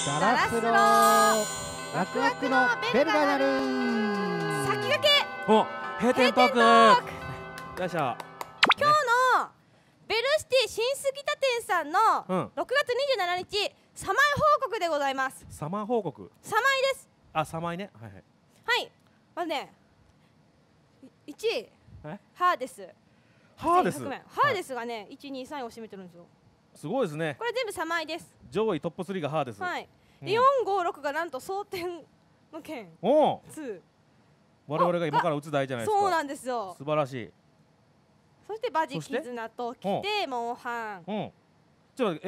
ダラスローワクワクのベルが鳴る。 先駆けお、閉店トーク。よいしょ。 今日のベルシティ新杉田店さんの6月27日サマイ報告でございます。 サマー報告。 サマイです。 あ、サマイね。はいはい。 はい。まずね、1位えハーデス。 ハーデス。 ハーデスがね、1、2、3位を占めてるんですよ。 すごいですね。 これ全部サマイです。 上位トップ3がハーデス。 はい。で、4、5、6がなんと争点の件。 おお。 2。 我々が今から打つ台じゃないですか。 そうなんですよ。 素晴らしい。 そしてバジキズナときてモンハン。 うん。ちょっと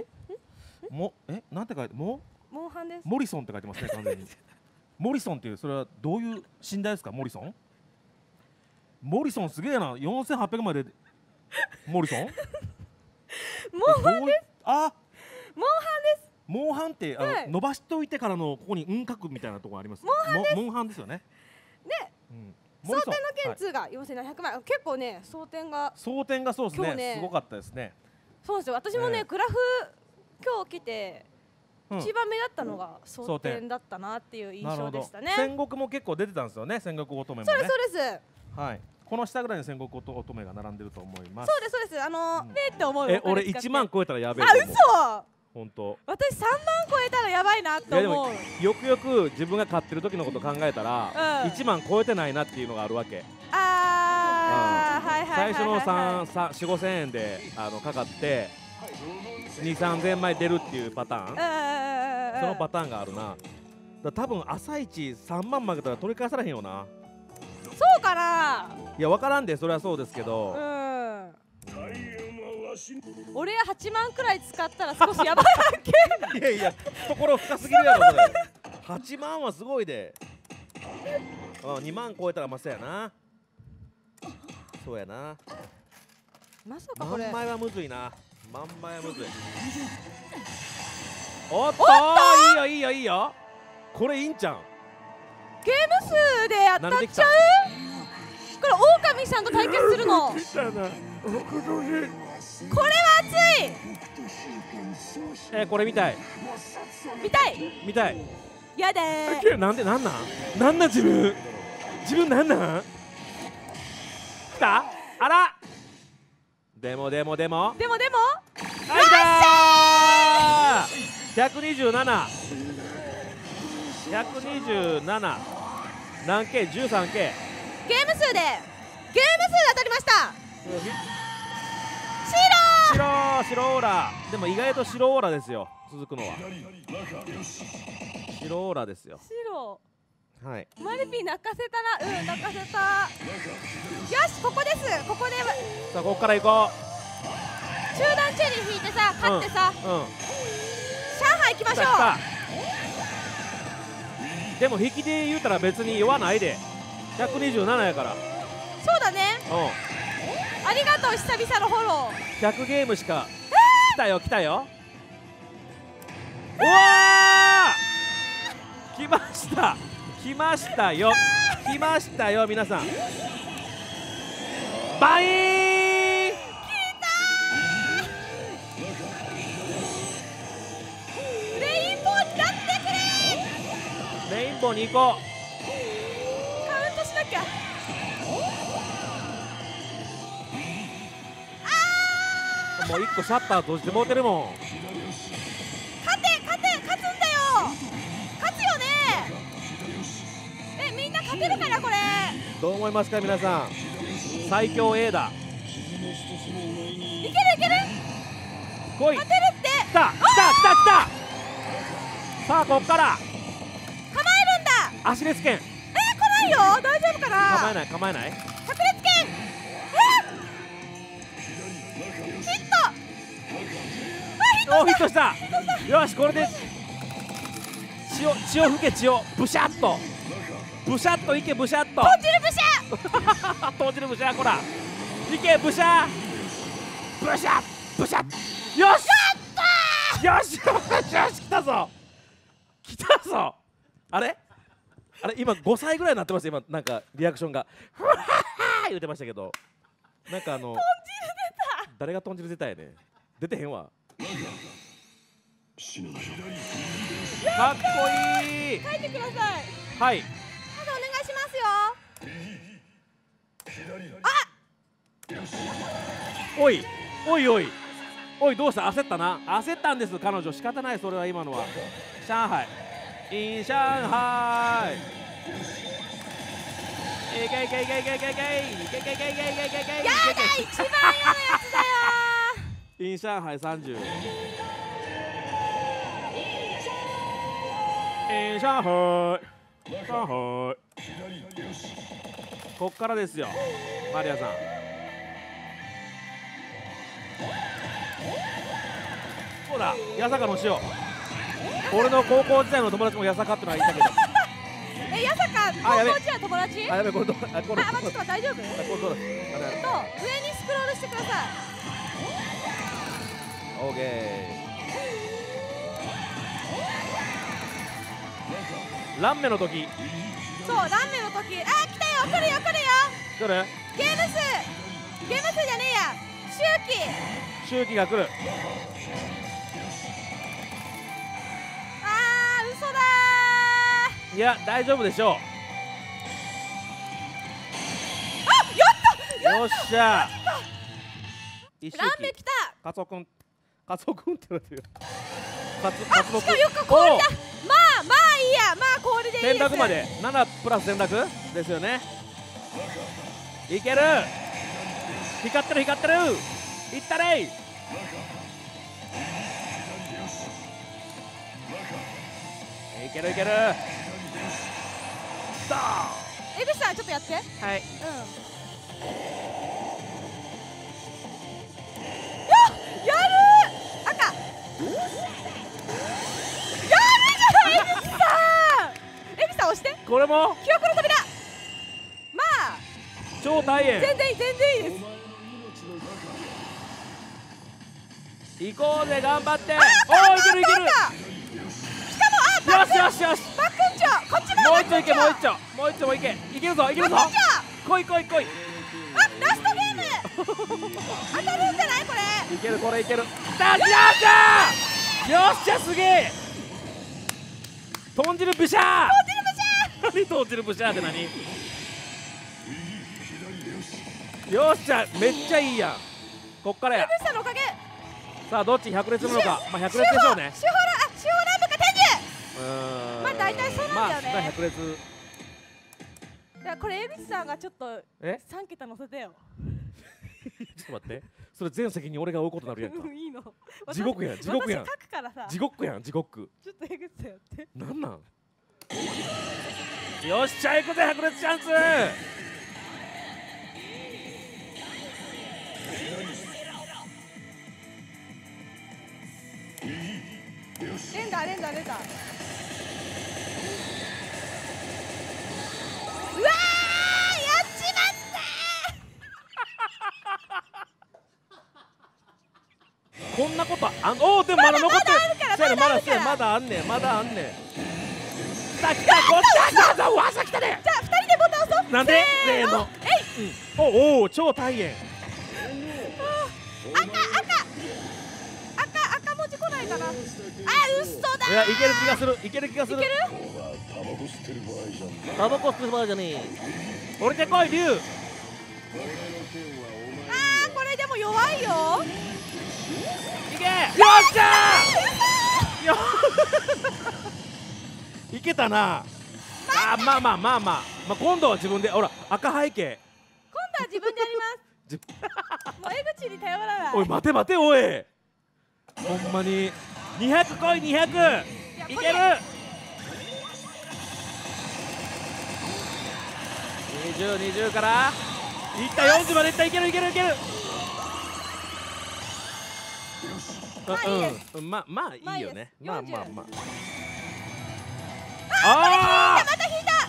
なんて書いてモンハンです。 モリソンって書いてますね完全に。モリソンっていうそれはどういう寝台ですかモリソン？モリソンすげえな4800までモリソン？ モンハンです。 あ、 モンハンです。 モンハンって伸ばしといてからのここにうん書くみたいなところあります。モンハンですよね。 で、争点の件2が4700万。結構ね争点がそうですね。すごかったですね。 そうですよ。私もねグラフ今日来て一番目だったのが争点だったなっていう印象でしたね。 戦国も結構出てたんですよね。戦国乙女もね。 そうです。 はい。この下ぐらいに戦国乙女が並んでると思います。 そうです。って思う。 俺1万超えたらやべえ。 あ、嘘。 本当。 私3万超えたらやばいなって思う。 よくよく自分が買ってる時のこと考えたら1万超えてないなっていうのがあるわけ。最初の4、5千円でかかって2、3千枚出るっていうパターン。そのパターンがあるな。多分朝一3万負けたら取り返されへんよな。 そうかな。 いや分からんでそれはそうですけど。 俺は8万くらい使ったら少しやばいわけ。 いやいや懐深すぎるやろそれ。8万はすごいで。2万超えたらまさやな。そうやな。 まさかこれ万枚はむずいな。万枚はむずい。おっといいよこれいいんちゃん。 ゲーム数でやったっちゃう。これ狼さんと対決するの。これは熱い。 これ見たい。見たい。 やでー。 なん自分なん来た。あらでもはいだー。127何 K 13K。 ゲーム数で当たりました。 白オーラ。でも意外と白オーラですよ続くのは。白オーラですよ。 白。 はい。 マルピー泣かせたな。泣かせた。よしここです。ここでさあここから行こう。中段チェリー引いてさ勝ってさ、上海行きましょう。 でも引きで言うたら別に弱ないで。127やから。 そうだね。ありがとう久々のフォロー。100ゲームしか。来たよ。うわー来ましたよ皆さん。バイーン。 レインボーになってくれ。 レインボーに行こう。 カウントしなきゃ。 もう1個シャッター閉じてもうてるもん。 勝つんだよ。勝つよね。みんな勝てるかなこれ。 どう思いますか皆さん。最強 A だ。 いける来い。 勝てるって。 来た。さあこっから構えるんだ。 足列拳。 来ないよ。大丈夫かな。 構えない。 炸裂拳。 ヒットした。よしこれで血を吹け。ブシャッといけ。豚汁ブシャこらいけ。ブシャよし来たぞ。あれ今5歳ぐらいになってました。今なんかリアクションがふわー言うてましたけど、なんか豚汁出た。 誰が豚汁出たやね。出てへんわ。 かっこいい。 書いてください。 はい。 まだお願いしますよ。 おいおいおいおい、どうした？焦ったな。焦ったんです彼女。仕方ない、それは今のは。上海 in 上海。いけいけいけいけいけいけいけいけいけいけいけいけいけいけ。 やだ、一番嫌なやつだよ in 上海30。in 上海上海。こっからですよ、マリアさん。そうだ、八坂の塩。俺の高校時代の友達も八坂ってのはいたけど。 え、八坂高校時代の友達？ あ、やべ、これどう？あ、これ。 ちょっと大丈夫？ これどうだ？ 上にスクロールしてください。 オーケー。ランメの時。 そう、ランメの時。あ、来たよ、来るよ来るよ。 来る？ ゲーム数じゃねえや。 周期が来る。 嘘だいや、大丈夫でしょう。 ー。やったよっしゃ。 ランメ来た。 カツオくんって言われてる。カツしかもよく氷だ。まあいいや、まあ氷でいいです。 選択まで7プラス選択ですよね。いける。光ってる光ってる。いったれい。いけるいける。さあ、 江口さんちょっとやって。 はい。 やる。赤。やるじゃん、江口さん。江口さん押して。 これも記憶の扉。まあ超大変。 全然いいです。 行こうぜ、頑張って。おお、いけるいける。よしよしよし。 バックンチョ、こっちももう一丁いけ、もう一丁もいけ。いけるぞいけるぞ。来い来い来い。 ラストゲーム。当たるんじゃないこれ。 いける、これいける。よっしゃよっしゃ、すげえ。豚汁ブシャー。何豚汁ブシャーって何？よっしゃ、めっちゃいいやん。こっからや。 江口さんのおかげ。 さあ、どっち百列なのか。まあ百列でしょうね。 司法ランブか天竜。まあ大体そうなんだよね。 まあ百列。 いや、これ江口さんがちょっとえ 3桁乗せてよ。 ちょっと待って、それ全責任俺が負うことになるやんか。 いいの。 地獄やん、地獄やん。 私書くからさ。 地獄やん、地獄。 ちょっと江口さんやって。 なんなん。よっしゃ、行くぜ、百列チャンス。 連打。うわー、やっちまったこんなことおお、でもまだ残ってる。まだあんねん。さあ来た、こっちだ。わさ来たね。 じゃあ2人でボタン押そう。 なんで？せーの。おお、超大変。 赤文字来ないかな。嘘だ。 いや、いける気がする。いける。タバコ吸ってる場合じゃねえ。降りてこい、龍。 これでも弱いよ。 いけ。よっしゃー。いけたな。まあ、今度は自分で。ほら、赤背景。 今度は自分でやります。もう江口に頼らない。 おい、待ておい。ほんまに200来い。200いける。20からいった。40までいった。いける。まあいいよね。まあまた引いた。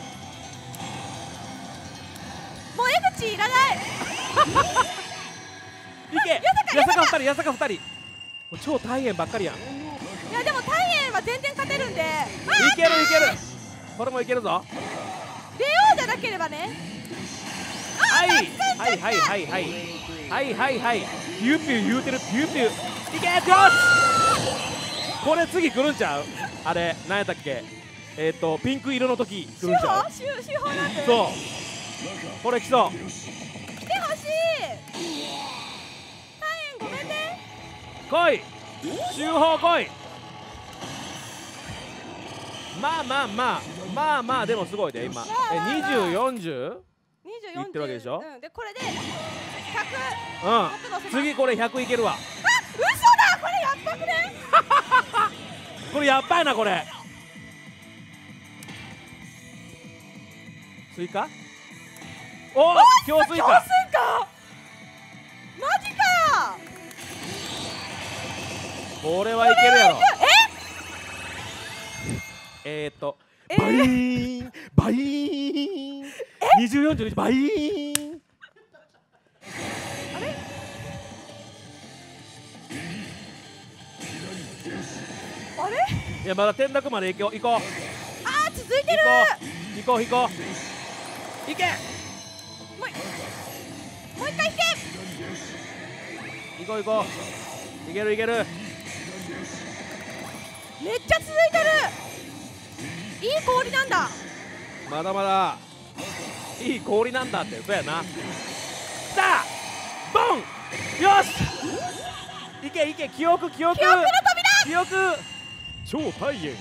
もう江口いらない。 いけ。八坂2人。超大変ばっかりやん。 いやでも大変は全然勝てるんで。いける。これもいけるぞ。 レオじゃなければね。 はい。ピューピュー言うてる。いけ。よし。 これ次来るんちゃう？あれ何やったっけ？ピンク色の時来るんちゃう？ 手法なんて。 そうこれ来そう。 来てほしい。大変ごめんね。 来い手法来い。まあでもすごいで今。2040？言ってるわけでしょ。 でこれで100。 次これ100いけるわ。 あ、嘘だ。これやっばくね。 これやっばいなこれ。スイカ？お、強スイカ。 マジか。 これはいけるやろ。バイーンバイーン。2040バイーン。 あれ？あれ？ いやまだ転落まで行こう。 あー続いてる。 行こう行け。 もう一回行け。 行こういける。 めっちゃ続いてる。いい氷なんだ。 まだいい氷なんだって。そうやな。さあボン。よしいけ記憶の扉。記憶超大変。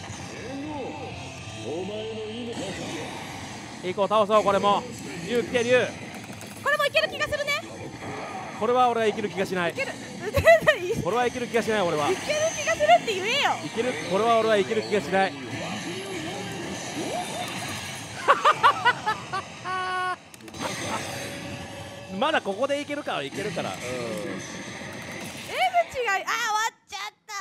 行こう倒そう。これも竜来て竜。 これもいける気がするね。 これは俺は生きる気がしない。 いける。 これは生きる気がしない。俺はいける気がするって言えよ。 生きる。これは俺は生きる気がしない。まだここでいけるから。 違い。あ、終わっちゃ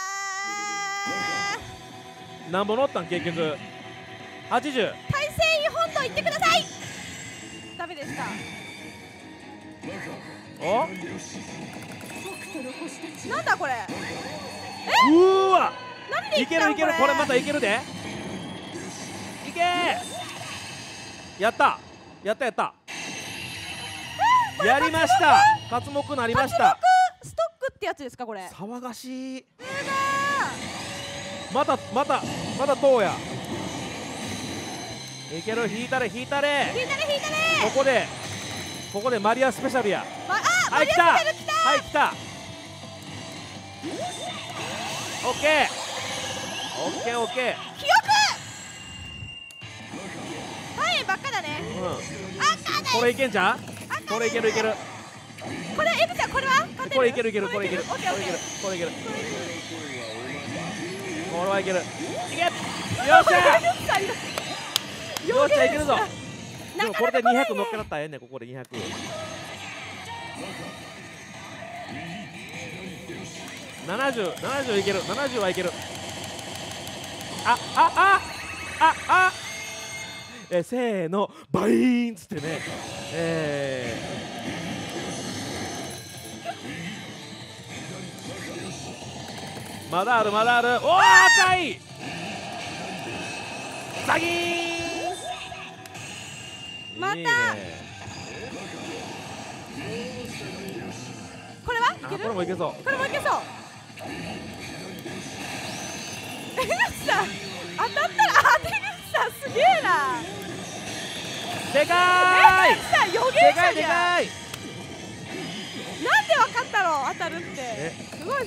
った。 なんぼ乗ったん結局。80。 大西本堂行ってください。ダメでした。 お？ なんだこれ。 うーわ。 何でいける。これまたいけるで。いけー。やった。やりました。活目なりました。 ストックってやつですかこれ。 騒がしい。 うまた塔や。いける。引いたれ。 引いたれ。 ここでマリアスペシャルや。 マリアスペシャル来た。 はい来た。オッケー。 記憶。はいばっかだね。赤だ。 これいけんじゃん。これいける。 これエビちゃんこれは勝てる。 これいける。 オッケー。 これはいける。いけ。よっしゃいけるぞ。でもこれで200乗っかったらええねん。ここで200。70いける。70はいける。せーのバイーンっつってね。まだある。おー赤い。ザギーン。 またいいね。 これはいける。 これもいけそう。 これもいけそう。出口さん当たったら。出口さんすげえな。 でかーい。 出口さん予言者じゃん。なんでわかったの当たるって。すごい。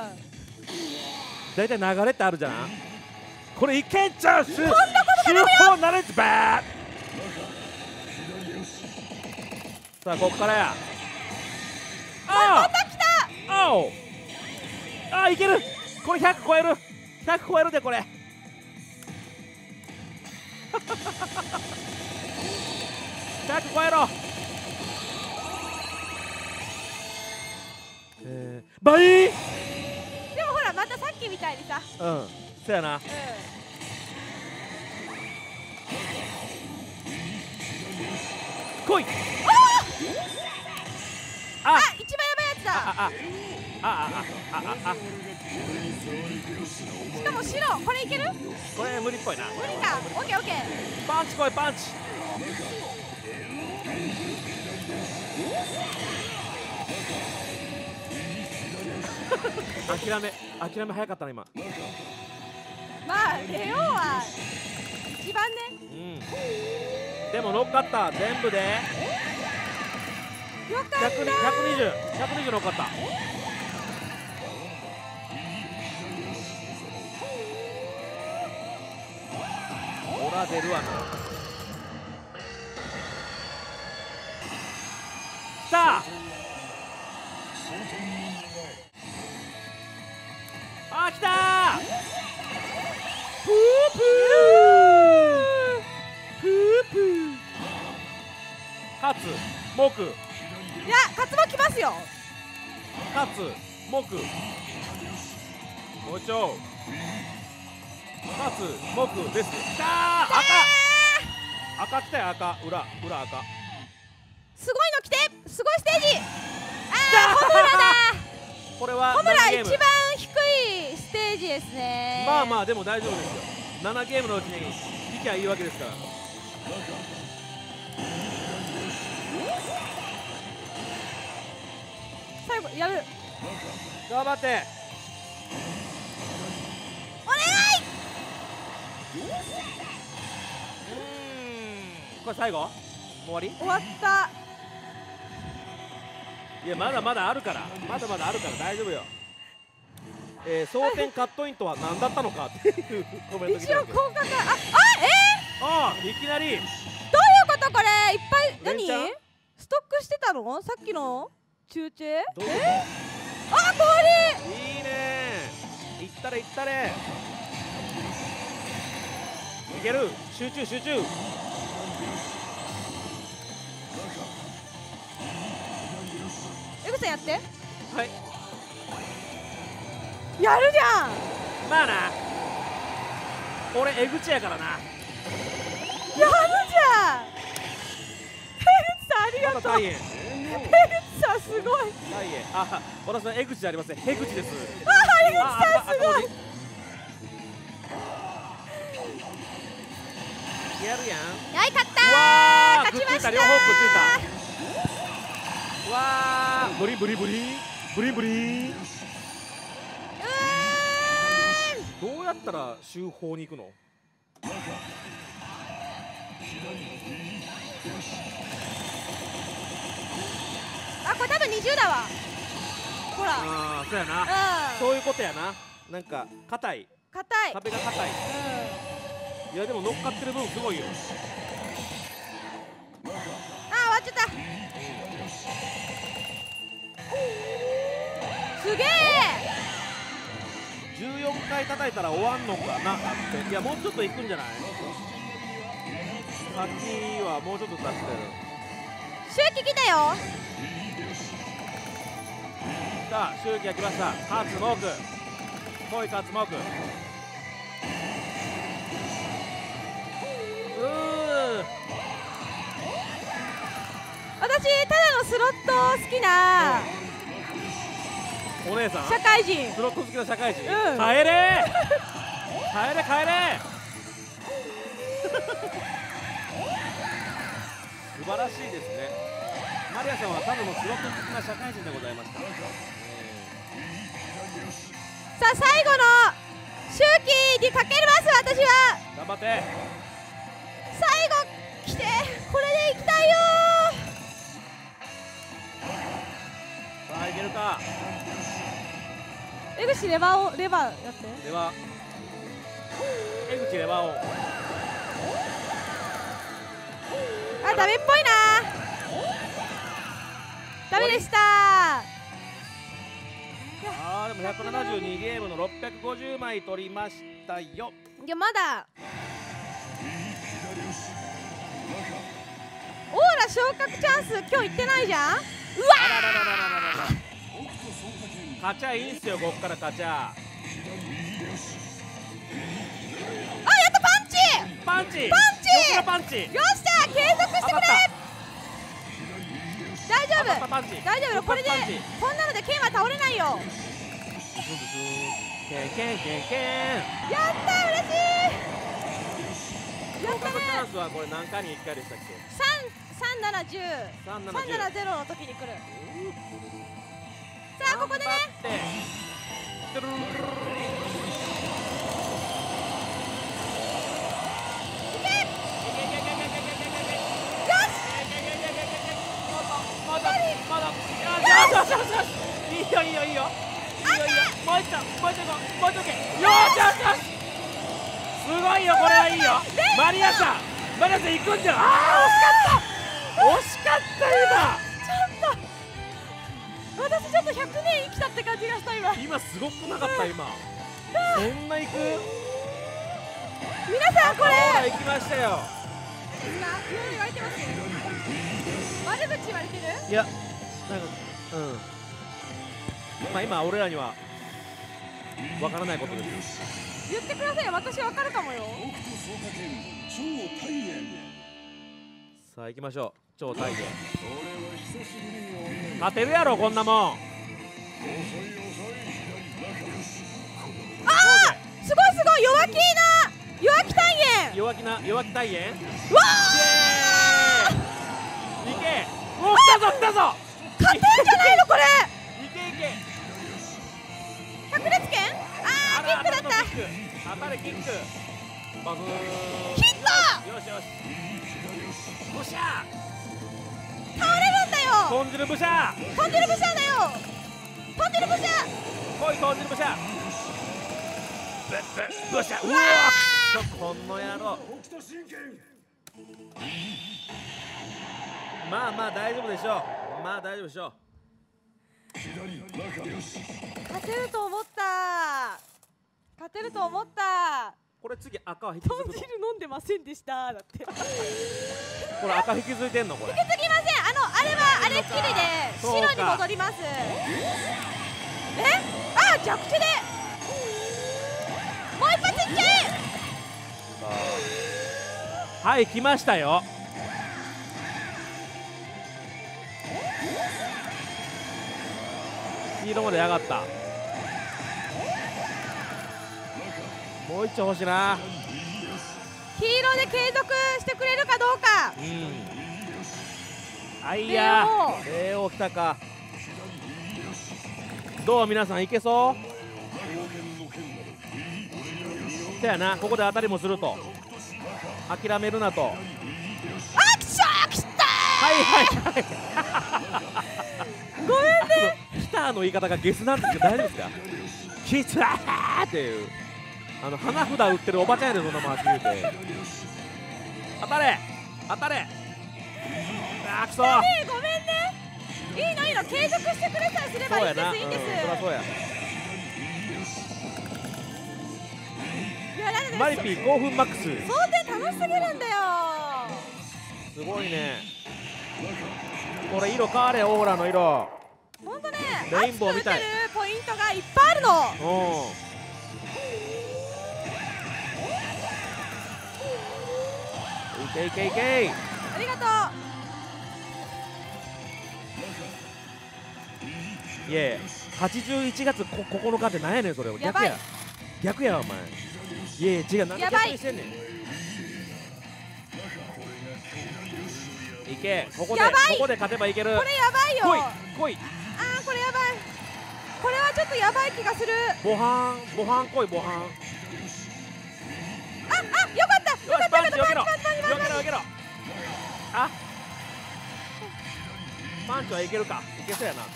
だいたい流れってあるじゃん。これいけんちゃう。手法ナレッジバー。さあこっからや。 また来た。 いける。これ100超える。でこれ。100超えろ。倍。 でもほらまたさっきみたいにさ。 そやな。来い。 一番やばいやつだ。しかも白。これいける。 これ無理っぽいな。 無理か。オッケー。 パンチ来い。諦め早かったな今。 でも乗っかった。全部でよかったー。 120乗っかった。ほら出るわな。きた。あ、きたー。プープープープー。勝つ木。 いや、勝つも来ますよ。 勝つ木。もうちょ。勝つ木です。きたー。赤来たよ。赤裏赤。 すごいの来て。すごいステージ。あー、ホムラだ。 これはホムラ 7ゲーム。 一番低いステージですね。 まあまあでも大丈夫ですよ。7ゲームのうちに引きゃいいわけですから。 最後やる。 頑張って。 お願い。 これ最後終わり。 終わった。 いやまだまだあるから。まだまだあるから大丈夫よ。争点カットインとは何だったのかっていうコメント来てるけど。 一応効果がああいきなり。 どういうことこれ。いっぱい何レンチャンストックしてたの。さっきの中継。 どういうこあ、氷。 と。いいねー。いったれいったれ。いける。集中集中。 エグさんやって。 はい。 やるじゃん。 まあな。俺江口やからな。 やるじゃん。江口さんありがとう。 まだ大変。 江口さんすごい。 大変。あ、私は江口じゃありません。江口です。 あ、江口さんすごい。 やるやん。 はい、勝ったうわー、 勝ちました。 くっついた。両方くっついた。わー、ブリブリブリブリブリ。どうやったら週報に行くの？ あ、これ多分20だわ。ほら。 ああ、そうやな。 うん。 そういうことやな。なんか硬い。 硬い。 壁が硬い。いやでも乗っかってる分すごいよ。 あー、終わっちゃった。すげえ。 14回叩いたら終わんのかなって。いやもうちょっと行くんじゃない？さっきはもうちょっと出してる。 周期来たよ。 さあ周期が来ました。勝つモーク。恋勝つモーク。 私ただのスロット好きなお姉さん社会人。 スロット好きな社会人、 うん、 帰れ帰れ帰れ素晴らしいですね。マリアさんはただのスロット好きな社会人でございました、 さあ最後の周期にかけます。私は頑張って最後来て、これでいきたいよー。さあいけるか。 江口レバーやって。 では江口レバーを。 あ、ダメっぽいな。ダメでした。 あーでも172ゲームの650枚取りましたよ。 いやまだオーラ昇格チャンス今日行ってないじゃん。うわあらららららららら。勝ちゃいいんすよ、こっから勝ちゃ。 あ、やった。パンチパンチパンチ横のパンチ。 よっしゃ、継続してくれ。大丈夫パンチ大丈夫。これでパンチこんなので剣は倒れないよ。 ケンケンケンケン。 やったー、嬉しい。やった昇格チャンね。 スはこれ何回に1回でしたっけ。 3710 370の時に来る。さあここでね、 頑張っていけ。 よいいよもう一度もう一度もう一度けよしよしよしすごいよこれはいいよマリアさん行くんじゃん惜しかった私ちょっと100年生きたって感じがした今すごくなかった今そんな行く皆さんこれ行きましたよ言われてます悪口言われてるいやなんかまあ今俺らにはわからないことです言ってくださいよ私わかるかもよさあ行きましょう超大変勝てるやろこんなもんすごい弱気大炎うわいけお来たぞ勝てんじゃないのこれいけ百裂拳キックだった当たれキックバフヒットよしブシャ倒れるんだよ豚汁ブシャ豚汁ブシャだよ豚汁ブシャ来い豚汁ブシャブシャうわこの野郎まあ大丈夫でしょう大丈夫でしょう勝てると思ったこれ次赤は引き継ぐ豚汁飲んでませんでしただってこれ赤引き継いでんのこれ引き継ぎませんあれはあれっきりで白に戻ります着地でもう一発いっちゃえはい来ましたよ黄色まで上がったもう一丁欲しいな黄色で継続してくれるかどうかあいやー来たかどう皆さんいけそうそやなここで当たりもすると諦めるなとくしょーきたはいごめんね来たの言い方がゲスなんですけど大丈夫ですかきつーっていう花札売ってるおばちゃんやでそんなもん言うて当たれくそごめんねいいの継続してくれさえすればいいんですいいんですそりゃそうやマリピー興奮マックス装填楽しすぎるんだよすごいねこれ色変われオーラの色ほんとねレインボーみたい熱く打てるポイントがいっぱいあるのいけありがといや81月9日って何やねんそれ逆やお前いや違う何で逆にしてんねんいけここで勝てばいけるこれやばいよ来いこれやばいこれはちょっとやばい気がする模範来い模範よかったパンチよけろパンチはいけるかいけそうやな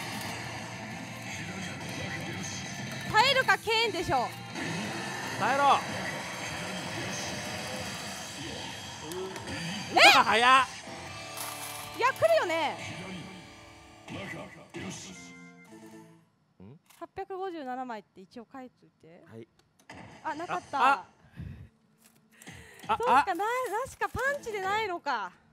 耐えるかケーンでしょう耐えろ早っいや来るよね857枚って一応書いといてなかったそうか確かパンチでないのか